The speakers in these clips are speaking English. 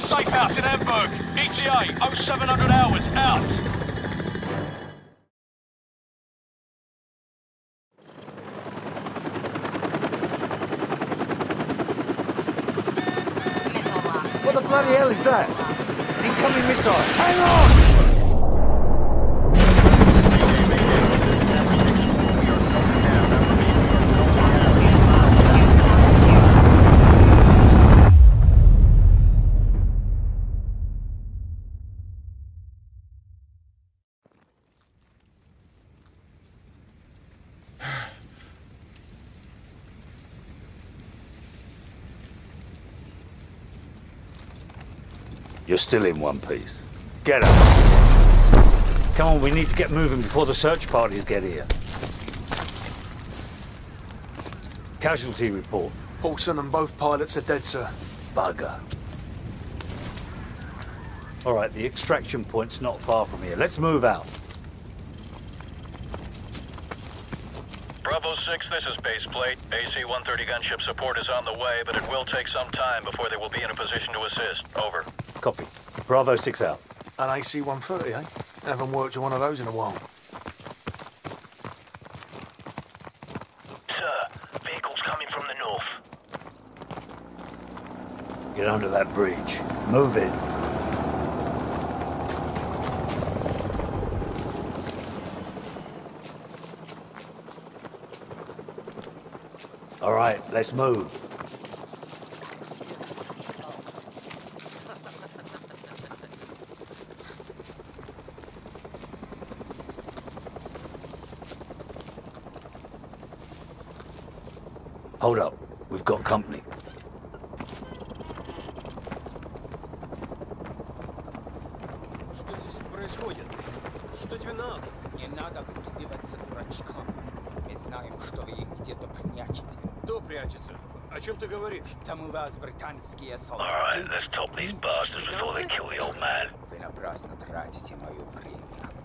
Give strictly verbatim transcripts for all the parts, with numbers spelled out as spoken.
safe house in Hamburg. E T A oh seven hundred hours, out. What the bloody hell is that? Incoming missile. Hang on! You're still in one piece. Get up. Come on, we need to get moving before the search parties get here. Casualty report. Paulson and both pilots are dead, sir. Bugger. All right, the extraction point's not far from here. Let's move out. Bravo six, this is base plate. A C one thirty gunship support is on the way, but it will take some time before they will be in a position to assist. Over. Copy. Bravo six out. An A C one thirty, eh? Haven't worked with one of those in a while. Sir, vehicles coming from the north. Get under that bridge. Move it. All right, let's move. Hold up. We've got company. Что здесь происходит? Что тебе надо? Не надо прикидываться дурачком. Мы знаем, что вы их где-то прячете. Кто прячется? О чем ты говоришь? Там у вас британские солдаты. Alright, let's top these bastards before they kill the old man. Вы напрасно тратите мое время.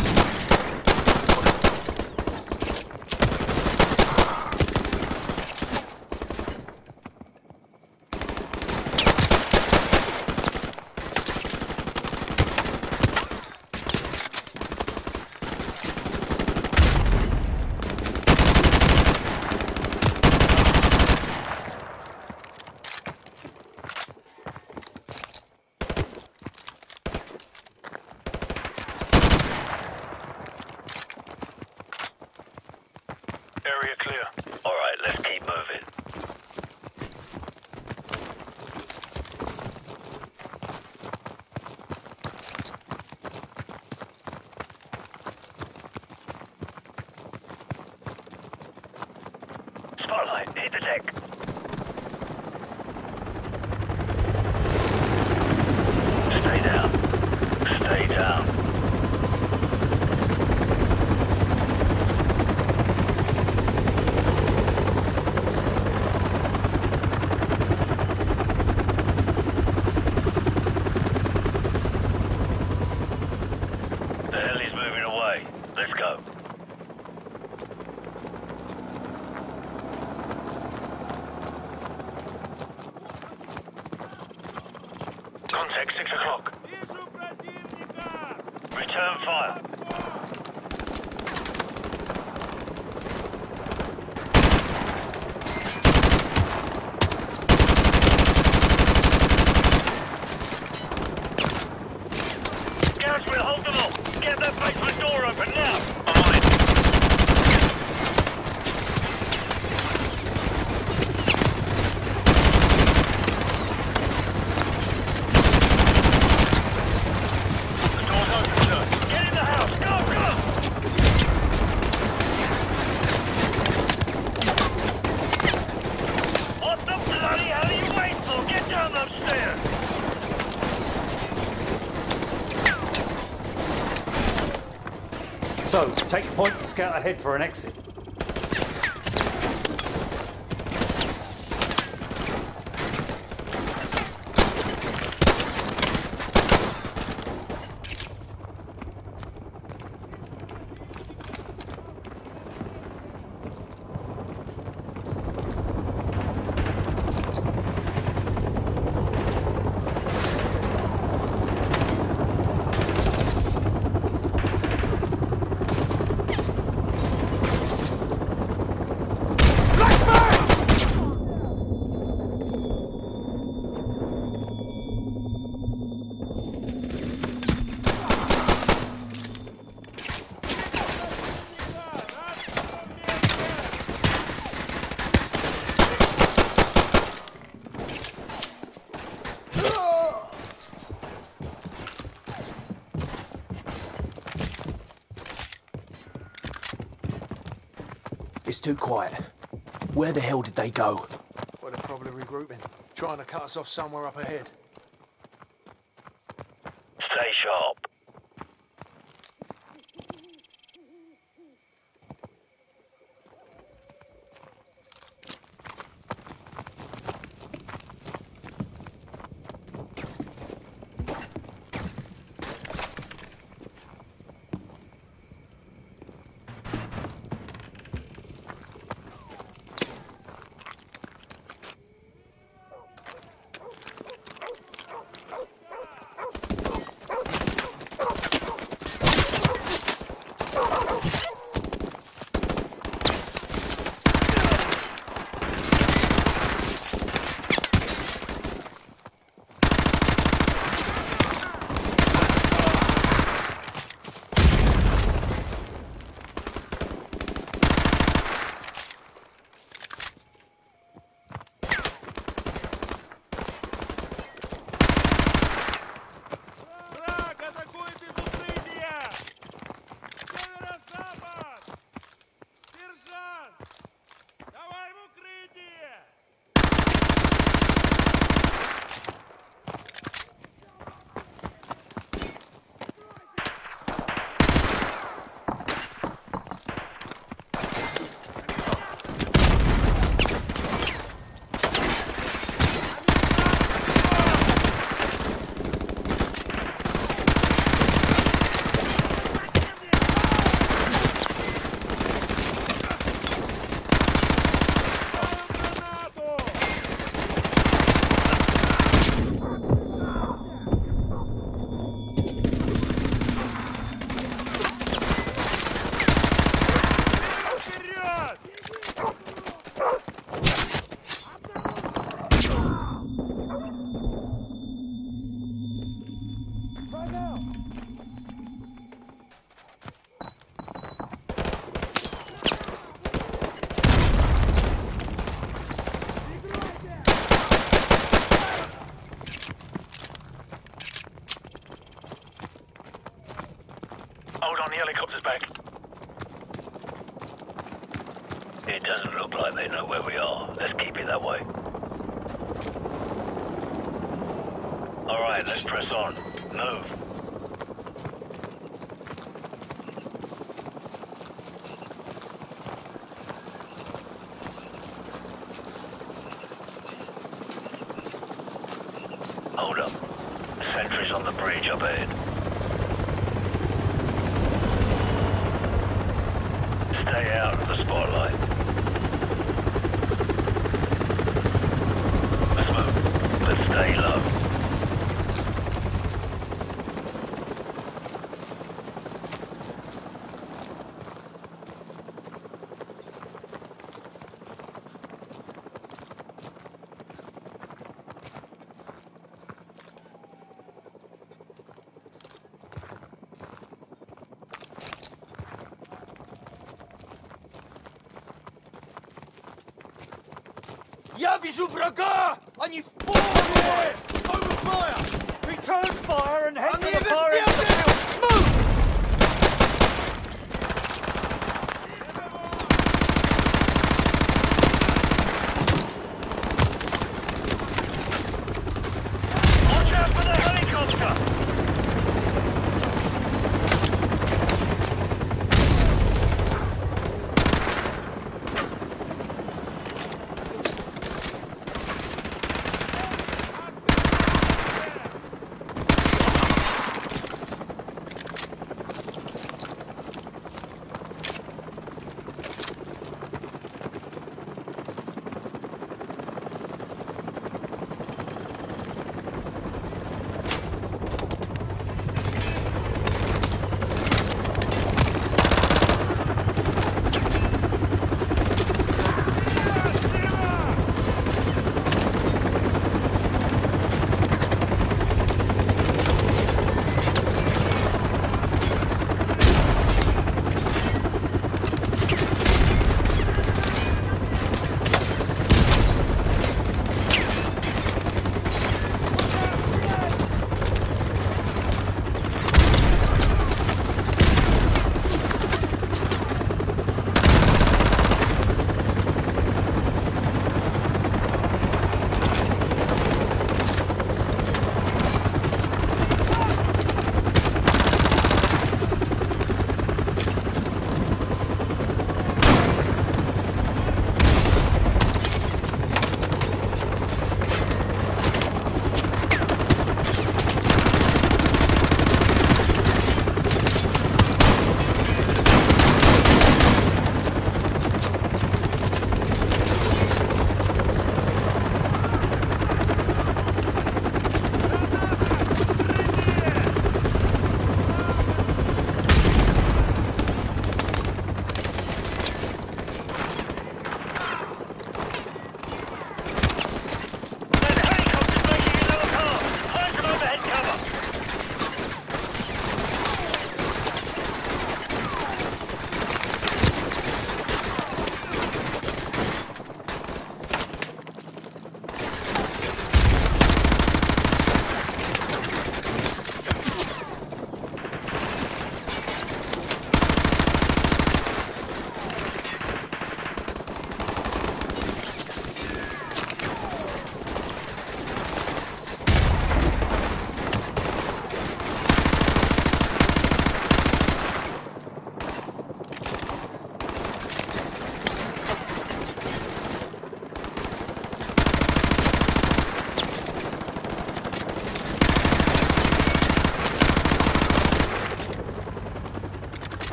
Area clear. Alright, let's keep moving. Spotlight, hit the deck. Stay down. Stay down. Let's go. Contact six o'clock. Return fire. Garrisville, hold them all. Get that basement door open now. On it. The door's open, sir. Get in the house. Go, go. What the bloody hell are you waiting for? Get down those stairs. So, take point and scout ahead for an exit. It's too quiet. Where the hell did they go? Well, they're probably regrouping. Trying to cut us off somewhere up ahead. Stay sharp. Hold on, the helicopter's back. It doesn't look like they know where we are. Let's keep it that way. Alright, let's press on. Move. Hold up. Sentries on the bridge up ahead. Stay out of the spotlight. Let's move, but stay low. Я вижу врага! Они в поле! Open fire! Return fire and head Они for the fire это exit. сделали! Move! Watch out for the helicopter!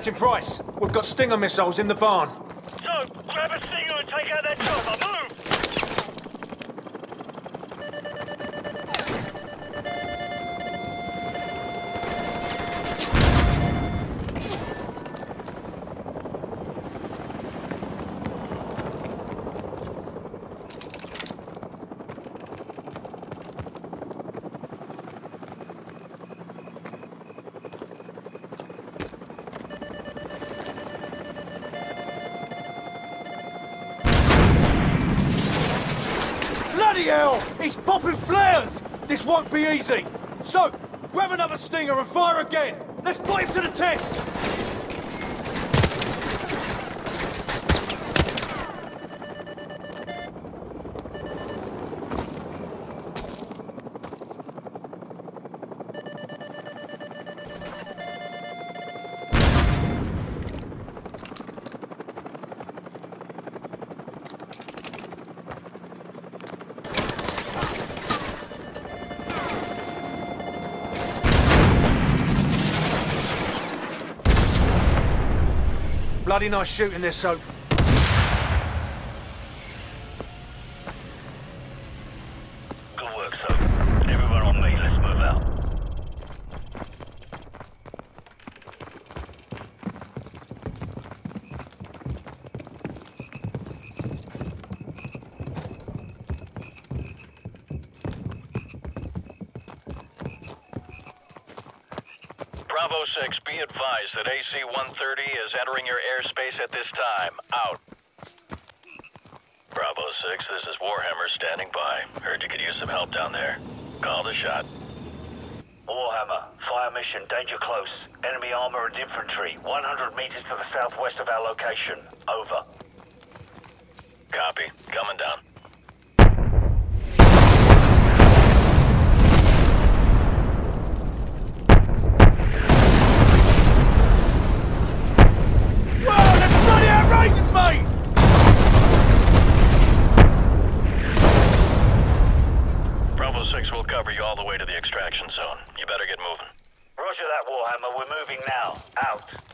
Captain Price, we've got Stinger missiles in the barn. So, grab a Stinger and take out that chopper. Move! Bloody hell! He's popping flares! This won't be easy. So, grab another Stinger and fire again. Let's put him to the test. Bloody nice shooting there, Soap. Good work, Soap. Everyone on me, let's move out. Bravo six, be advised that A C one thirty is entering your airspace at this time. Out. Bravo six, this is Warhammer standing by. Heard you could use some help down there. Call the shot. Warhammer, fire mission, danger close. Enemy armor and infantry, one hundred meters to the southwest of our location. Over. Copy. Coming down. Outrageous, mate! Bravo six will cover you all the way to the extraction zone. You better get moving. Roger that, Warhammer. We're moving now. Out.